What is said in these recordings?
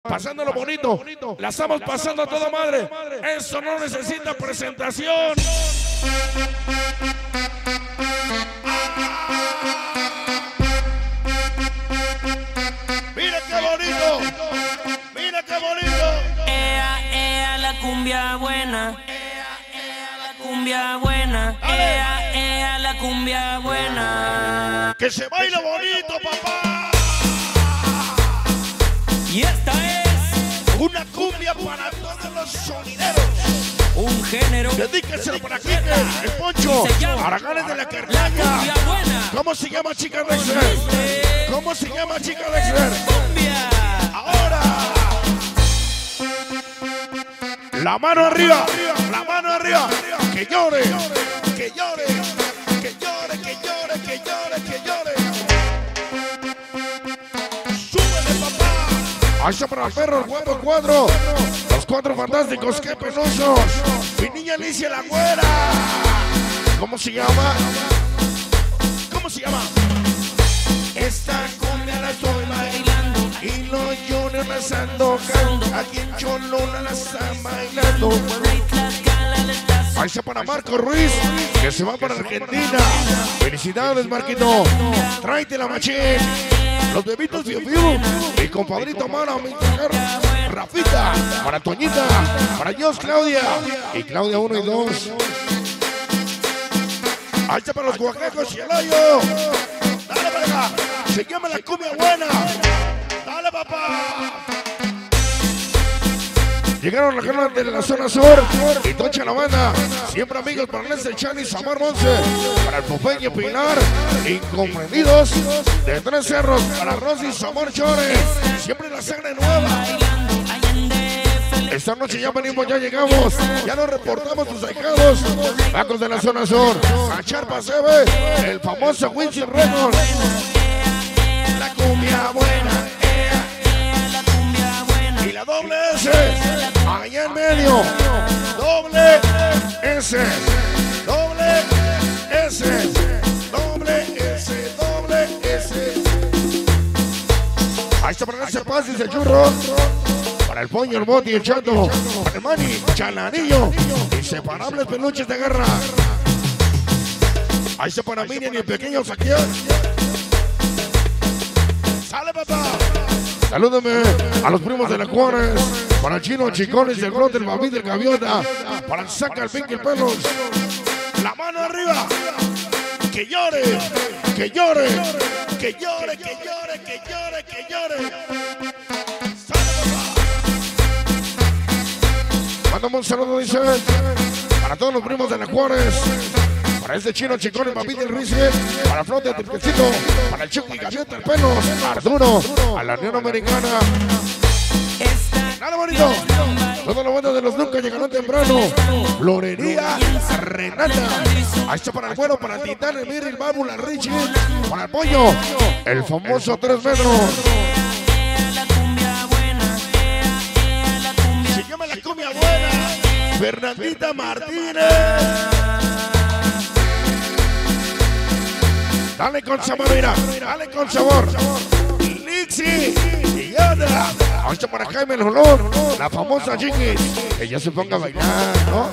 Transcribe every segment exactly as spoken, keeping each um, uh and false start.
Pasándolo bonito, la estamos pasando a toda madre. Eso no necesita presentación. Mira qué bonito, mira qué bonito. Ea, ea, la cumbia buena. Ea, ea, la cumbia buena. Ea, ea, la cumbia buena. Que se baila bonito, papá. Y esta es una cumbia para todos los sonideros. un género. Dedíquenselo para Quique, el Poncho, Araganes de la Carnaña. ¿Cómo se llama, chica Dexter? ¿Cómo se llama, chica Dexter? Cumbia. Ahora. La mano arriba, la mano arriba. Que llore, que llore, que llore, que llore, que llore, que llore. Súbele, papá. Ahí está para el perro, el guapo, el cuadro. Los cuatro fantásticos, qué penosos. Mi niña Alicia la güera. ¿Cómo se llama? ¿Cómo se llama? Esta cumbia la estoy bailando y los Juniors la están tocando. Aquí en Cholula la están bailando. Ahí está para Marco Ruiz, que se va para Argentina. Felicidades, Marquito. Tráete la machín. Los bebitos Fiu Fiu. Mi compadrito Mara, mi mujer Rafita. Para Toñita. Para Dios, Claudia. Y Claudia uno y dos. Ahí está para los guajecos y el hoyo. Dale para acá. Se llama la cumbia buena. Dale, papá. Llegaron las ganas de la zona sur y Tocha la banda. Siempre amigos para Nestor Chani, Samar Monse. Para el Popeño Pilar. Incomprendidos de Tres Cerros. Para Rosy Samar Chores. Siempre la sangre nueva. Esta noche ya venimos, ya llegamos. Ya nos reportamos tus ahijados. Bacos de la zona sur. A Charpa se ve. El famoso Winchell Reynolds. La cumbia buena. Y la doble S. Allá en medio. Doble S. Doble S. Doble S. Doble S. Ahí está para ese pase ese churro. Para el Poño, el Boti, el Chato. Para el Mani, Chalanillo. Inseparables peluches de guerra. Ahí está para Minion y el pequeño Saquiel. ¡Sale, papá! Salúdame a los primos de la Juárez. Para el Chino, Chicones, el Brote, el Babí, el Gaviota. Para el Saca, el Pinky, el Pelos. La mano arriba. Que llore, que llore, que llore, que llore, que llore, que llore. Mándame un saludo, dice, para todos los primos de la Juárez. Para este Chino, Chicón, el Papito, el Ruiz, para Flote, el Triquecito, para el Chucky, Gaviota, el Pelos, Arturo, a la Unión Americana. Nada bonito. Todos los bandos de los nunca llegaron temprano. Florería, Renata. Ahí está para el Güero, para el Titán, el Mir, el Babu, la Richie. Para el Pollo, el famoso tres metros. Se llama la cumbia buena. Fernandita Martínez. Dale con sabor, mira. Dale con sabor. Lixi. Y otra. Ahí está para Jaime el Olor. La famosa Chiquis. Que ya se ponga a bailar, ¿no?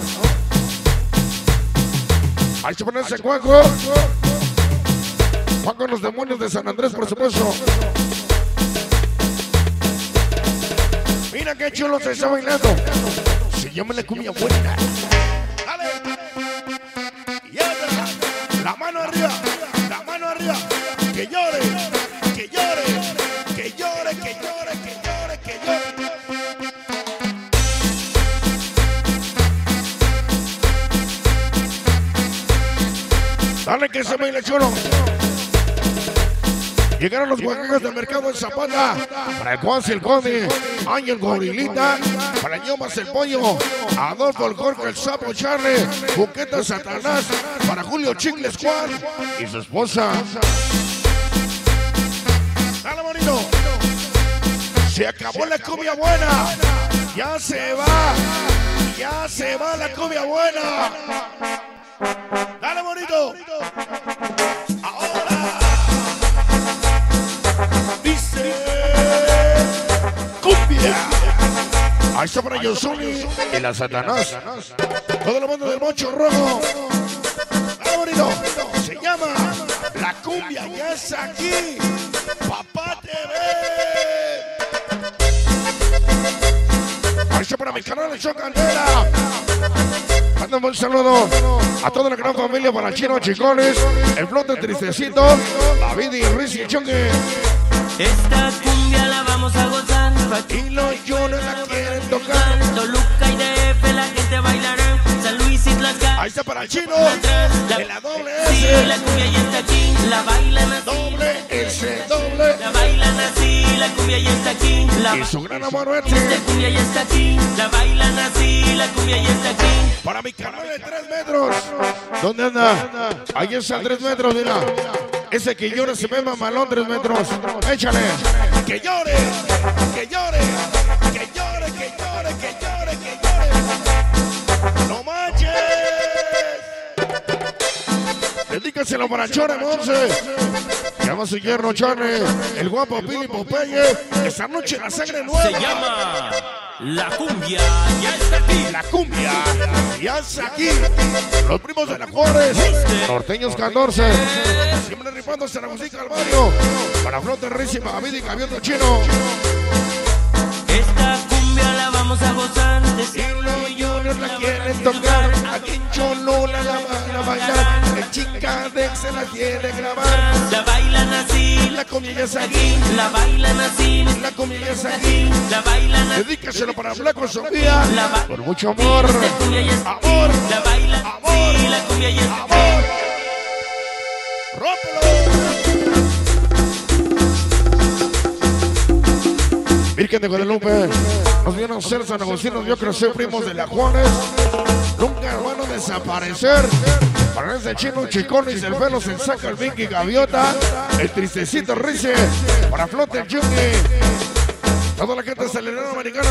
Ahí está para ese Juanjo. Juanjo los demonios de San Andrés, por supuesto. Mira qué chulo se está bailando. Se llama la cumbia buena. Dale. Y otra. La mano arriba. La mano arriba. Que llore. Que llore. Que llore. Que llore. Que llore. Que llore. Dale que se baile chulo. Llegaron los guajegas del mercado en Zapata. Para el Juan el Conde, Ángel Gorilita. Para el Yomas el Pollo. Adolfo el Jorge, el Sapo Charlie. Buqueta Satanás. Para Julio Chicles Juan y su esposa. Dale, bonito. Se acabó la cumbia buena. Ya se va. Ya se va la cumbia buena. Dale, bonito. Ahora. Dice cumbia. Ahí está para Yosuni y la Satanás. Todo lo mando del Mocho Rojo. Ah, bonito. Se llama La Cumbia Ya Es Aquí. Papá T V. Ahí está para mi canal de Chocandela. Mando un buen saludo a toda la gran familia, para Chino Chicones, el Flote Tristecito, David y Riz y Choque. Esta cumbia la vamos a gozar. Y los Jones la quieren tocar. Toluca y D F la gente bailará. San Luis y Tlaxcala. Ahí está para Chino, La, de la doble sí, S. la cumbia ya está aquí. La bailan así. Doble S, doble. La bailan así. La cumbia ya está aquí. La Y su gran amor Esta este. cumbia ya está aquí. La bailan así. La cumbia ya está aquí. Para mi canal de tres metros. ¿Dónde anda? Ahí está a tres metros, mira. Ese que llore se ve mamalón, tres metros. Échale. Que llore, que llore, que llore, que llore, que llore, que llore. ¡No manches! Dedícaselo para Chore Monse. Llama a su yerno Chone, el guapo Pili Popeye. Esta noche la sangre nueva. Se llama La Cumbia Ya Está Aquí. La Cumbia Ya Está Aquí. Los primos de la Juárez, norteños catorce. Siempre rifándose la música al barrio. Para Flote Rísima, David y Gavioto Chino. Esta cumbia la vamos a gozar. Y los Juniors la quieren tocar. Aquí en Cholula la van a bailar. El Chicadex se la quiere grabar. La bailan así. La cumbia ya está aquí. La bailan así. La cumbia ya está aquí. La bailan así. Dedícaselo para Blanco Sofía. Con mucho amor. La cumbia ya está aquí. Amor. La bailan Amor. así. La cumbia ya está aquí. Amor. ¡Rómpelo! Virgen de Guadalupe, nos vieron a ser San Agustín, nos vio crecer, primos de la Juárez. Nunca van a desaparecer. Para ese Chino Chicones, el pelo se saca el Vicky Gaviota, el Tristecito Rice, para Flote el Yungi, toda la gente acelerada americana.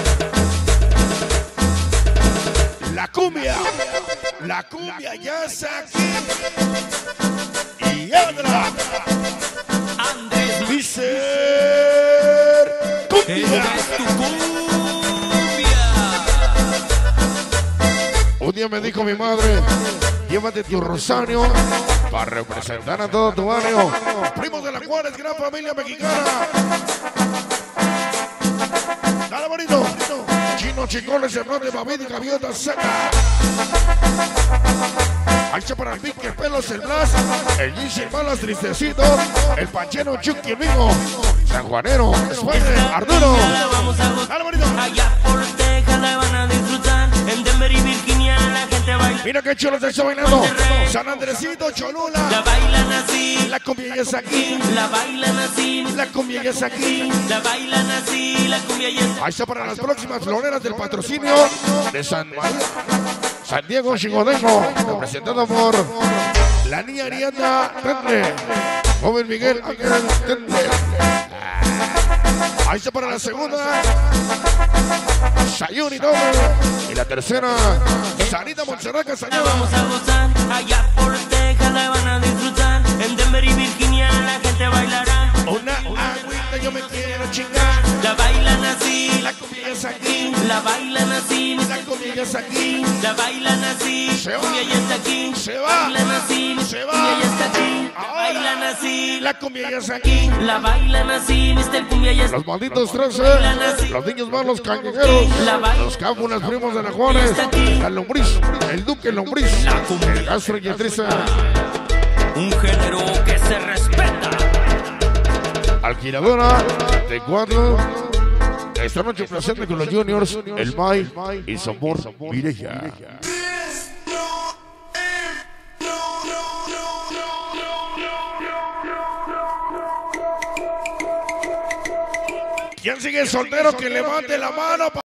La cumbia, la cumbia ya está aquí. Y entra Andrés dice Esta cumbia. es tu cumbia. Un día me dijo mi madre, llévate tu rosario para representar a todo tu barrio. Primos de la Juárez, gran familia mexicana. Dale bonito. Chino Chicones, el de David y Gaviota Seca. Ahí está para el Vic, el Pelos, el Blas, el Gigi, el Malas, Tristecito, el Panchero, Chucky, el Vigo, San Juanero, España, Arturo. La vamos a gozar. Dale bonito. Allá por Texas la van a disfrutar. En Denver y Virginia la gente baila. Mira qué chulo se está bailando. San Andresito, La Cholula. bailan así. La cumbia ya está aquí. La bailan así. La cumbia ya está aquí. La bailan así. La cumbia ya está. Ahí está para las próximas floreras del patrocinio de San María. San Diego Chigodengo, representado por la niña Ariana Tendre, joven Miguel Ángel Tendre. Ahí está para la segunda, Sayuri Doble. Y la tercera, Sarita Montserrat Castañeda. Vamos a gozar. Allá por Texas la van a disfrutar. En Denver y Virginia la gente bailará. Una agüita yo me quiero chingar. La bailan así. La cumbia ya está aquí. La bailan así. La cumbia ya está aquí. La bailan así. Se va. Cumbia ya está aquí. Se va. Bailan así. Se va. Cumbia ya está aquí. La Ahora. bailan así. La cumbia ya está aquí. La bailan así. mister Cumbia ya está Los malditos trece, los niños malos cañeros, los cábulas primos de la Juárez, la lombriz, el duque lombriz, el gastroenteritis, un género que se respeta. alquiladora de cuatro. Esta noche presente con los Juniors, el May y Somor Mireya. ¿Quién sigue soltero que levante la mano?